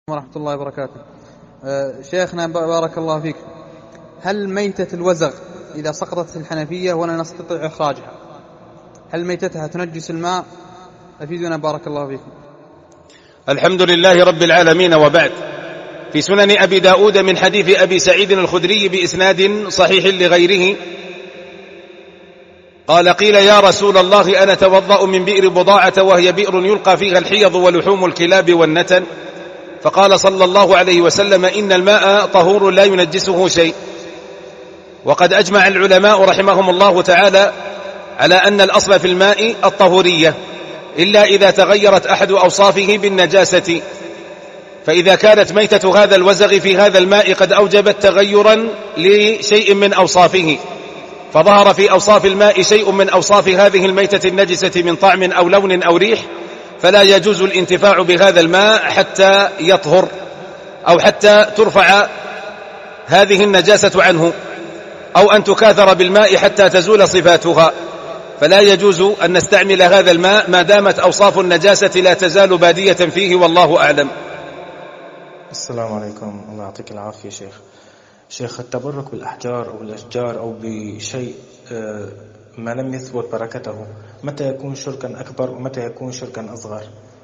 ورحمة الله وبركاته. شيخنا بارك الله فيك، هل ميتة الوزغ إذا سقطت الحنفية ولا نستطيع إخراجها، هل ميتتها تنجس الماء؟ أفيدنا بارك الله فيكم. الحمد لله رب العالمين، وبعد. في سنن أبي داود من حديث أبي سعيد الخدري بإسناد صحيح لغيره قال: قيل يا رسول الله أنا توضأ من بئر بضاعة وهي بئر يلقى فيها الحيض ولحوم الكلاب والنتن، فقال صلى الله عليه وسلم: إن الماء طهور لا ينجسه شيء. وقد أجمع العلماء رحمهم الله تعالى على أن الأصل في الماء الطهورية، إلا إذا تغيرت أحد أوصافه بالنجاسة. فإذا كانت ميتة هذا الوزغ في هذا الماء قد أوجبت تغيرا لشيء من أوصافه، فظهر في أوصاف الماء شيء من أوصاف هذه الميتة النجسة من طعم أو لون أو ريح، فلا يجوز الانتفاع بهذا الماء حتى يطهر أو حتى ترفع هذه النجاسة عنه، أو أن تكاثر بالماء حتى تزول صفاتها، فلا يجوز أن نستعمل هذا الماء ما دامت أوصاف النجاسة لا تزال بادية فيه، والله أعلم. السلام عليكم، الله يعطيك العافية. شيخ، التبرك بالأحجار أو الأشجار أو بشيء ما لم يثبت بركته، متى يكون شركا أكبر ومتى يكون شركا أصغر؟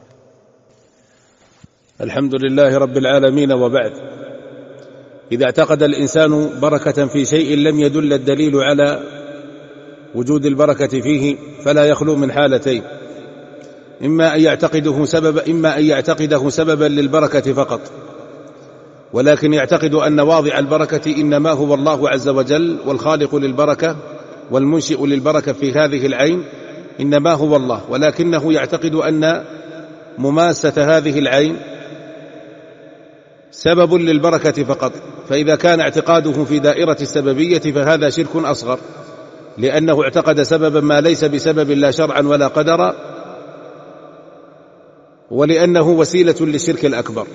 الحمد لله رب العالمين، وبعد. إذا اعتقد الإنسان بركة في شيء لم يدل الدليل على وجود البركة فيه فلا يخلو من حالتين: إما أن يعتقده سببا للبركة فقط، ولكن يعتقد أن واضع البركة إنما هو الله عز وجل، والخالق للبركة والمنشئ للبركة في هذه العين إنما هو الله، ولكنه يعتقد أن مماسة هذه العين سبب للبركة فقط. فإذا كان اعتقاده في دائرة السببية فهذا شرك أصغر، لأنه اعتقد سببا ما ليس بسبب لا شرعا ولا قدرا، ولأنه وسيلة للشرك الأكبر.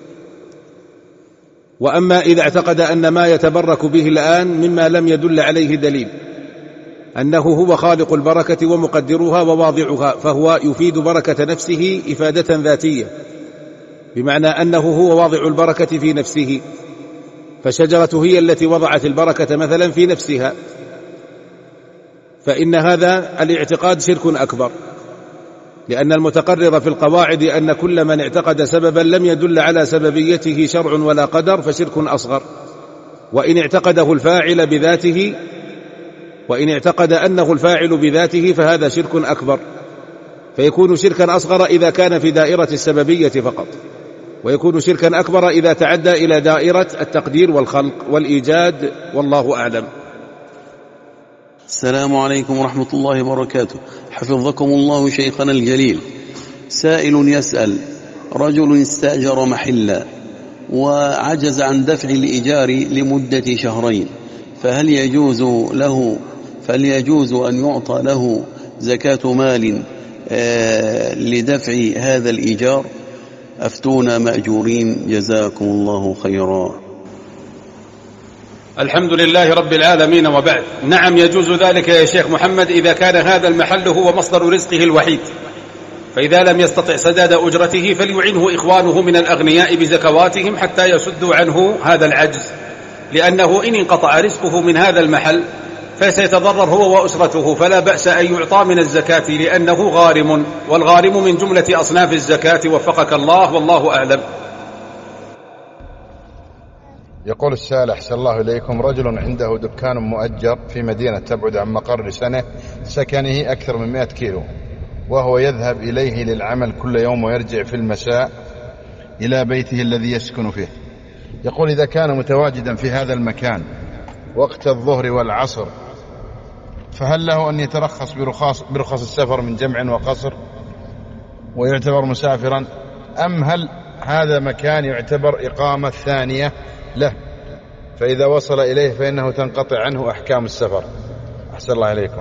وأما إذا اعتقد أن ما يتبرك به الآن مما لم يدل عليه دليل أنه هو خالق البركة ومقدرها وواضعها، فهو يفيد بركة نفسه إفادة ذاتية، بمعنى أنه هو واضع البركة في نفسه، فالشجرة هي التي وضعت البركة مثلا في نفسها، فإن هذا الاعتقاد شرك أكبر، لأن المتقرر في القواعد أن كل من اعتقد سببا لم يدل على سببيته شرع ولا قدر فشرك أصغر. وإن اعتقده الفاعل بذاته، وإن اعتقد أنه الفاعل بذاته فهذا شرك أكبر، فيكون شركا أصغر إذا كان في دائرة السببية فقط، ويكون شركا أكبر إذا تعدى إلى دائرة التقدير والخلق والإيجاد، والله أعلم. السلام عليكم ورحمة الله وبركاته. حفظكم الله شيخنا الجليل. سائل يسأل: رجل استأجر محلا وعجز عن دفع الإيجار لمدة شهرين، فهل يجوز أن يعطى له زكاة مال لدفع هذا الإيجار؟ أفتونا مأجورين، جزاكم الله خيرا. الحمد لله رب العالمين، وبعد. نعم، يجوز ذلك يا شيخ محمد إذا كان هذا المحل هو مصدر رزقه الوحيد، فإذا لم يستطع سداد أجرته فليعنه إخوانه من الأغنياء بزكواتهم حتى يسدوا عنه هذا العجز، لأنه إن انقطع رزقه من هذا المحل فسيتضرر هو وأسرته، فلا بأس أن يعطى من الزكاة لأنه غارم، والغارم من جملة أصناف الزكاة، وفقك الله، والله أعلم. يقول السائل: أحسن الله إليكم، رجل عنده دكان مؤجر في مدينة تبعد عن مقر سكنه أكثر من 100 كيلو، وهو يذهب إليه للعمل كل يوم ويرجع في المساء إلى بيته الذي يسكن فيه. يقول: إذا كان متواجدا في هذا المكان وقت الظهر والعصر فهل له أن يترخص برخص السفر من جمع وقصر ويعتبر مسافرا، أم هل هذا مكان يعتبر إقامة ثانية له، فإذا وصل إليه فإنه تنقطع عنه أحكام السفر؟ أحسن الله إليكم.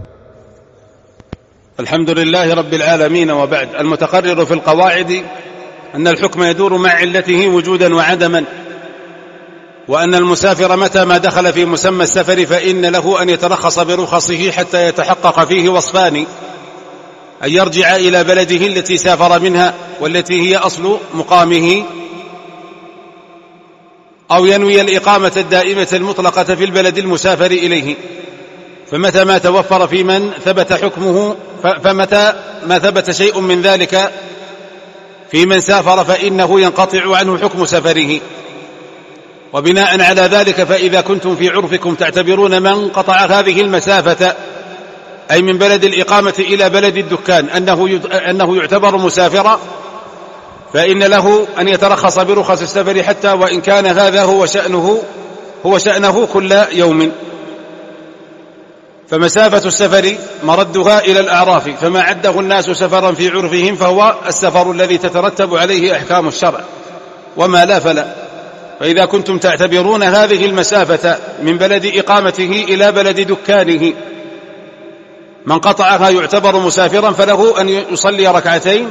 الحمد لله رب العالمين، وبعد. المتقرر في القواعد أن الحكم يدور مع علته وجودا وعدما، وأن المسافر متى ما دخل في مسمى السفر فإن له أن يترخص برخصه حتى يتحقق فيه وصفان: أن يرجع إلى بلده التي سافر منها والتي هي أصل مقامه، أو ينوي الإقامة الدائمة المطلقة في البلد المسافر إليه، فمتى ما توفر في من ثبت حكمه فمتى ما ثبت شيء من ذلك في من سافر فإنه ينقطع عنه حكم سفره. وبناء على ذلك فإذا كنتم في عرفكم تعتبرون من قطع هذه المسافة أي من بلد الإقامة إلى بلد الدكان أنه يعتبر مسافرا، فإن له أن يترخص برخص السفر حتى وإن كان هذا هو شأنه كل يوم. فمسافة السفر مردها إلى الأعراف، فما عده الناس سفرا في عرفهم فهو السفر الذي تترتب عليه أحكام الشرع، وما لا فلا. فإذا كنتم تعتبرون هذه المسافة من بلد إقامته إلى بلد دكانه من قطعها يعتبر مسافرا، فله أن يصلي ركعتين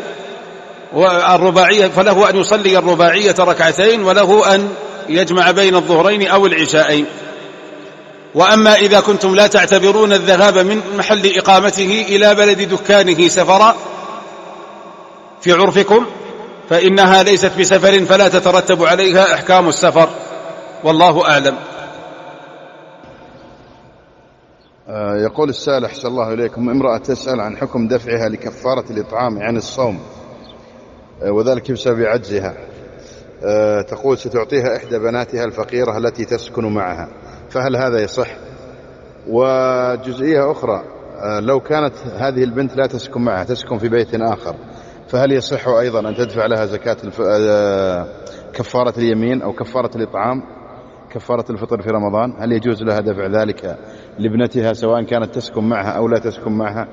الرباعية ركعتين، وله أن يجمع بين الظهرين أو العشاءين. وأما إذا كنتم لا تعتبرون الذهاب من محل إقامته إلى بلد دكانه سفرا في عرفكم فإنها ليست بسفر، فلا تترتب عليها أحكام السفر، والله أعلم. يقول السائل أحسن الله إليكم: امرأة تسأل عن حكم دفعها لكفارة الإطعام عن الصوم وذلك بسبب عجزها. تقول ستعطيها إحدى بناتها الفقيرة التي تسكن معها، فهل هذا يصح؟ وجزئية أخرى: لو كانت هذه البنت لا تسكن معها، تسكن في بيت آخر، فهل يصح أيضا أن تدفع لها زكاة كفارة اليمين أو كفارة الإطعام، كفارة الفطر في رمضان؟ هل يجوز لها دفع ذلك لابنتها سواء كانت تسكن معها أو لا تسكن معها؟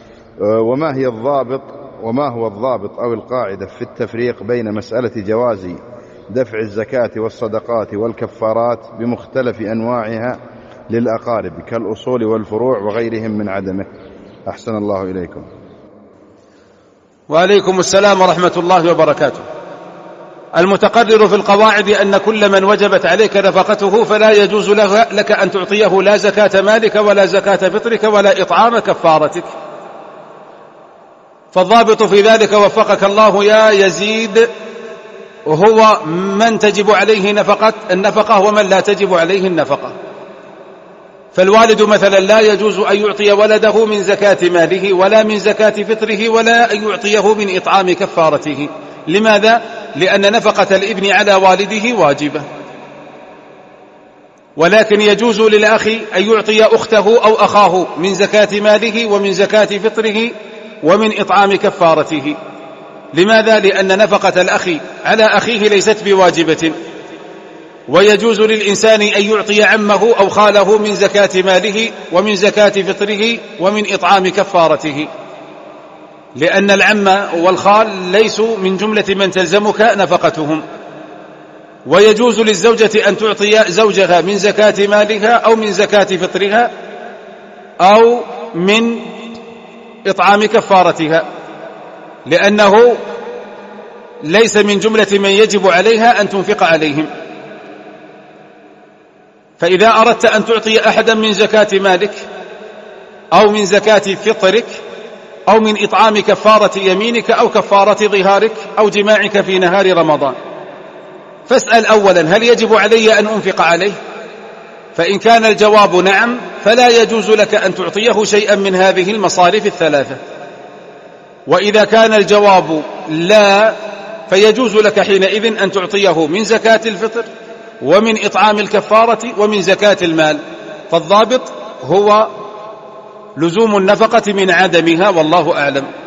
وما هو الضابط أو القاعدة في التفريق بين مسألة جواز دفع الزكاة والصدقات والكفارات بمختلف أنواعها للأقارب كالأصول والفروع وغيرهم من عدمه؟ أحسن الله إليكم. وعليكم السلام ورحمة الله وبركاته. المتقرر في القواعد أن كل من وجبت عليك نفقته فلا يجوز لك أن تعطيه لا زكاة مالك ولا زكاة فطرك ولا إطعام كفارتك. فالضابط في ذلك وفقك الله يا يزيد وهو من تجب عليه النفقة ومن لا تجب عليه النفقة. فالوالد مثلا لا يجوز أن يعطي ولده من زكاة ماله ولا من زكاة فطره ولا أن يعطيه من إطعام كفارته. لماذا؟ لأن نفقة الابن على والده واجبة. ولكن يجوز للأخ أن يعطي أخته أو أخاه من زكاة ماله ومن زكاة فطره ومن إطعام كفارته. لماذا؟ لأن نفقة الأخ على أخيه ليست بواجبة. ويجوز للإنسان أن يعطي عمه أو خاله من زكاة ماله ومن زكاة فطره ومن إطعام كفارته، لأن العم والخال ليسوا من جملة من تلزمك نفقتهم. ويجوز للزوجة أن تعطي زوجها من زكاة مالها أو من زكاة فطرها أو من إطعام كفارتها، لأنه ليس من جملة من يجب عليها أن تنفق عليهم. فإذا أردت أن تعطي أحدا من زكاة مالك أو من زكاة فطرك أو من إطعام كفارة يمينك أو كفارة ظهارك أو جماعك في نهار رمضان، فاسأل أولا هل يجب علي أن أنفق عليه؟ فإن كان الجواب نعم فلا يجوز لك أن تعطيه شيئا من هذه المصارف الثلاثة. وإذا كان الجواب لا فيجوز لك حينئذ أن تعطيه من زكاة الفطر ومن إطعام الكفارة ومن زكاة المال. فالضابط هو لزوم النفقة من عدمها، والله أعلم.